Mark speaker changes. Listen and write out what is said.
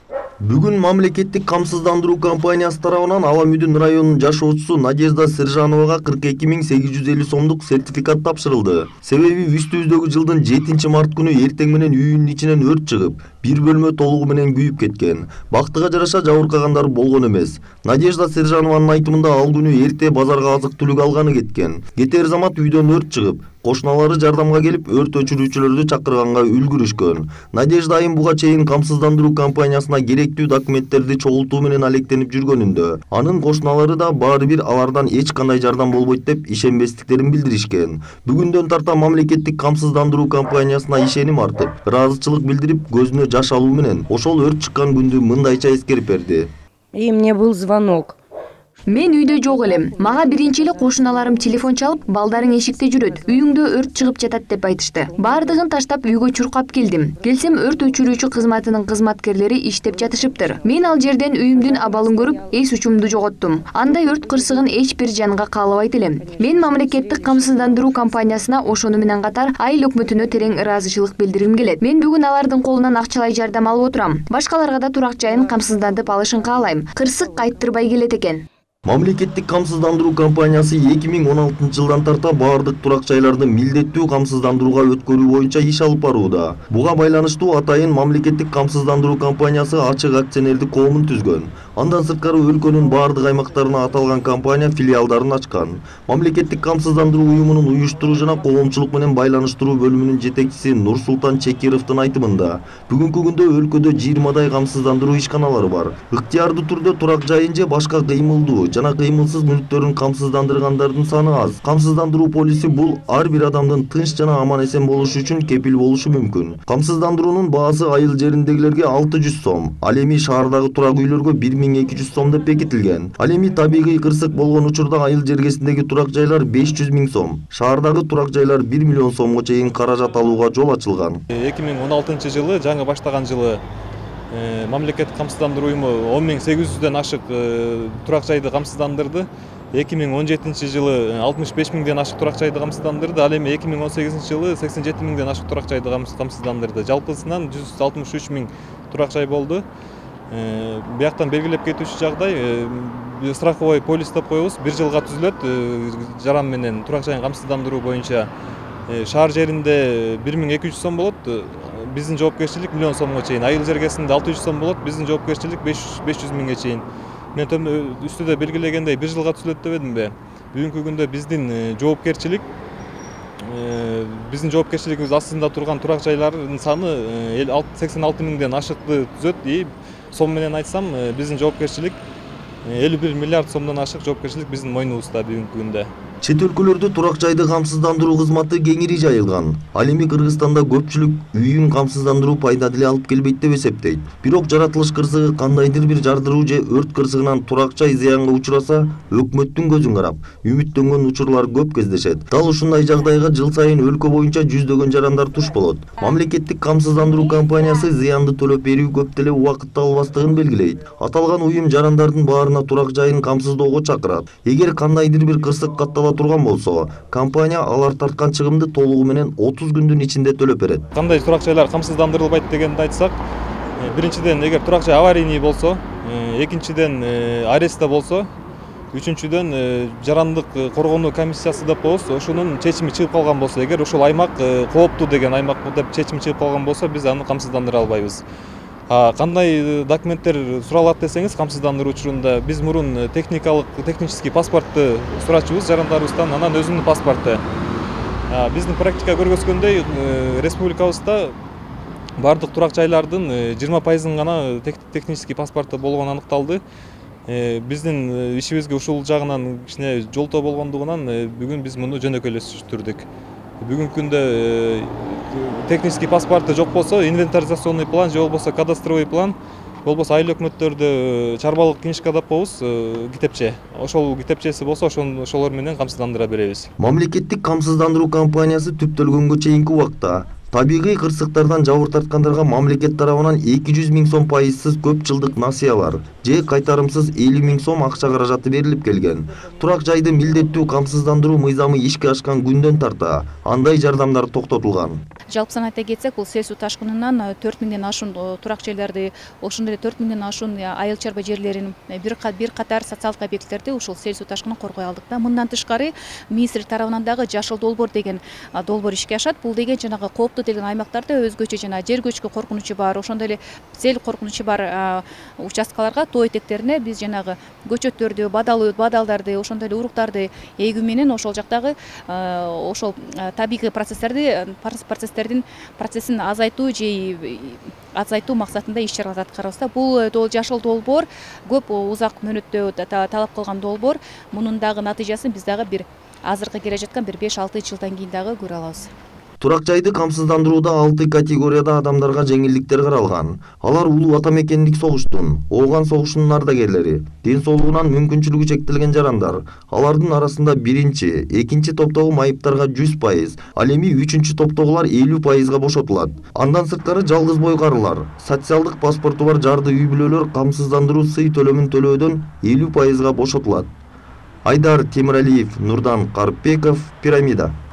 Speaker 1: Бүгүн мамлекеттик камсыздандыруу компаниясы тарабынан Ала Мүдүн районунун жашоочусу Надежда Сержановага 42.850 сомдук сертификат тапшырылды. Себеби үстүбүздөгү жылдын 7-март күнү эртең менен үйүнүн ичинен өрт чыгып, бир бөлмө толугу менен күйүп кеткен. Бактыга жараша жабыркагандар болгон эмес. Надежда Сержанованын айтымында ал күнү эрте базарга азык-түлүк алганы кеткен. Кетер замат үйдөн өрт чыгып, кошуналары жардамга келип, өрт өчүрүүчүлөрдү чакырганга үлгүрүшкөн. Надежда айым буга чейин камсыздандыруу компаниясына керектүү документтерди чогултуу менен алектенип жүргөнүндө, анын кошуналары да баары бир алардан эч кандай жардам болбойт деп ишенбестиктерин билдиришкен. Бүгүндөн тарта мамлекеттик камсыздандыруу компаниясына ишеним артып, ыраазычылык билдирип, көзүнө жаш алуу менен ошол өрт чыккан күндү мындайча эскерип берди.
Speaker 2: И мне был звонок.
Speaker 3: Мен үйдө жок элем. Мага биринчи эле кошуналарым телефон чалып, балдарың эшикте жүрөт, үйүңдө өрт чыгып жатат деп айтышты. Баардыгын таштап үйгө чуркап келдим. Келсем өрт өчүрүүчү кызматынын кызматкерлери иштеп жатышыптыр. Мен ал жерден үйүмдүн абалын көрүп, эс учумду жоготтум. Андай өрт кырсыгын эч бир жанга каалабайт элем. Мен мамлекеттик камсыздандыруу компаниясына ошону менен катар айыл өкмөтүнө терең ыраазычылык билдиргим келет. Мен бүгүн алардын колунан акчалай жардам алып отурам. Башкаларга да турак жайын камсыздантып алышын каалайм. Кырсык кайттырбай келет экен.
Speaker 1: Мамлекеттик камсыздандыруу компаниясы 2016 жылдан тарта баардык турак жайларды милдеттүү камсыздандырууга өткөрүү боюнча иш алып барууда. Буга байланыштуу атайын мамлекеттик камсыздандыруу компаниясы ачык акционердик коомун түзгөн. Андан сырткары өлкөнүн баардык аймактарына аталган компания филиалдарын ачкан. Мамлекеттик камсыздандыруу уюмунун уюштуруу жана коомчулук менен байланыштыруу бөлүмүнүн жетекчиси Нурсултан Чекировдун айтымында, бүгүнкү күндө өлкөдө 20дай камсыздандыруу ишканалары бар. Ыктыярдуу түрдө турак жайын же башка кыймылдуу жана кыймылсыз мүлктөрүн камсыздандыргандардын саны аз. Камсыздандыруу полиси бул ар бир адамдын тынч жана аман эсен болушу үчүн кепил болушу мүмкүн. Камсыздандыруунун баасы айыл жериндегилерге 600 сом, ал эми шаардагы турак үйлөргө 1200 сом деп бекитилген. Ал эми табигый кырсык болгон учурда айыл жергесиндеги турак жайлар 500 000 сом, шаардагы турак жайлар 1 миллион сомго чейин каражат алууга жол ачылган.
Speaker 4: 2016 жылы, жаңы баштаган жылы мамлекеттик камсыздандыруу уюму 10.800ден ашык турак жайды камсыздандырды. 2017 жылы 65 000ден ашык турак жайды камсыздандырды. Ал эми 2018 жылы 87 000ден ашык турак жайды камсыздандырды. Жалпысынан 163 000 турак жай болду. Бияктан белгилеп кетүүчү жагдай, страховой полис деп коебуз, 1 жылга түзүлөт. Жаран менен турак жайын камсыздандыруу боюнча шаар жеринде 1200 сом болот. Биздин жоопкерчилик 1 миллион сомго чейин, айыл жергесинде 600 сом болот, биздин жоопкерчилик 500 000ге чейин. Мен үстүдө белгилегендей 1 жылга түзүлөт дебедимби? Бүгүнкү күндө биздин жоопкерчилигибиз астында турган турак жайлардын саны 86 000ден ашыкты түзөт. И сом менен айтсам, биздин жоопкерчилик 51 миллиард сомдон ашык жоопкерчилик биздин мойнубузда бүгүнкү күндө.
Speaker 1: Чет өлкөлөрдө турак жайды камсыздандыруу кызматы кеңири жайылган. Ал эми Кыргызстанда көпчүлүк үйүн камсыздандыруу пайда деле алып келбейт деп эсептейт. Бирок жаратылыш кырсыгы кандайдыр бир жардыруу же өрт кырсыгынан турак жай зыянга учураса, өкмөттүн көзүн карап, үмүттөнгөн учурлар көп кездешет. Дал ушундай жагдайга жыл сайын өлкө боюнча жүздөгөн жарандар туш болот. Мамлекеттик камсыздандыруу компаниясы зыянды төлөп берүү көп деле убакытты албастыгын белгилейт. Аталган уюм жарандардын баарына турак жайын камсыздоого чакырат. Эгер кандайдыр бир кырсык каттала турган болсо, компания алар тарткан чыгымды толугу менен 30 күндүн ичинде төлөп берет.
Speaker 4: Кандай турак жайлар камсыздандырылбайт дегенди айтсак, биринчиден эгер турак жай аварийный болсо, экинчиден арестте болсо, үчүнчүдөн жарандык коргонуу комиссиясы деп коебуз, ошонун чечими чыгып калган болсо, эгер ошол аймак кооптуу деген аймак деп чечим чыгып калган болсо, биз аны камсыздандыра албайбыз. Кандай документтер суралат десеңиз, камсыздандыруу учурунда биз мурун технический паспортты сурачубуз жарандарыбыздан, анан өзүнүн паспорту. Биздин практика көргөзгөндөй, республикабызда бардык турак жайлардын 20% гана технический паспорту болгону аныкталды. Биздин ишибизге ушул жагынан кичине жолтоо болгондугунан бүгүн биз муну жөнөкөйлөштүрдүк. Бүгүнкү күндө технический паспорты жок болсо, инвентаризационный план же болбосо кадастровый план, болбосо айыл өкмөттөрдө чарбалык книжка деп коебуз, китепче. Ошол китепчеси болсо, ошолор менен камсыздандыра беребиз.
Speaker 1: Мамлекеттик камсыздандыруу компаниясы түптөлгөнгө чейинки убакта Табигый кырсыктардан жабыр тарткандарга мамлекет тарабынан 200 000 сом пайызсыз көп жылдык насыялар же кайтарымсыз 50 000 сом акча каражаты берилип келген. Турак жайды милдеттүү камсыздандыруу мыйзамы ишке ашкан күндөн тарта андай жардамдар токтотулган.
Speaker 5: Жалпысын айта кетсек, бул сел суу ташкынынан 4000ден ашуун турак жерлерди, ошондой эле 4000ден ашуун айыл чарба жерлерин, бир катар социалдык объекттерди ушул сел суу ташкынынан коргой алдык да. Мындан тышкары министрлик тарабынан дагы жашыл долбоор деген долбоор ишке ашат. Бул деген жанагы кооптуу деген аймактарда өзгөчө жана жер көчкү коркунучу бар, ошондой эле сел коркунучу бар участкаларга, тоо этектерине биз жанагы көчөттөрдү, бадалдарды, ошондой эле уруктарды эгүү менен ошол жактагы ошол табигый процессин азайтуу максатында иш чараларды аткарабыз. Бул жашыл долбоор көп узак мөөнөттө талап кылган долбоор. Мунун дагы натыйжасын биз дагы бир азыркы келе жаткан бир 5-6 жылдан кийин дагы көрө алабыз.
Speaker 1: Турак жайды камсыздандырууда 6 категорияда адамдарга жеңилдиктер каралган. Алар улуу ата мекендик согуштун, ооган согушунун ардагерлери, ден соолугунан мүмкүнчүлүгү чектелген жарандар. Алардын арасында 1-2 топтогу майыптарга 100%, ал эми 3 топтогулар 50%га бошотулат. Андан сырткары жалгыз бой карылар, социалдык паспорту бар жарды үй бүлөлөр камсыздандыруу сый төлөмүн төлөөдөн 50%га бошотулат. Айдар Темиралиев, Нурдан Карпбеков, Пирамида.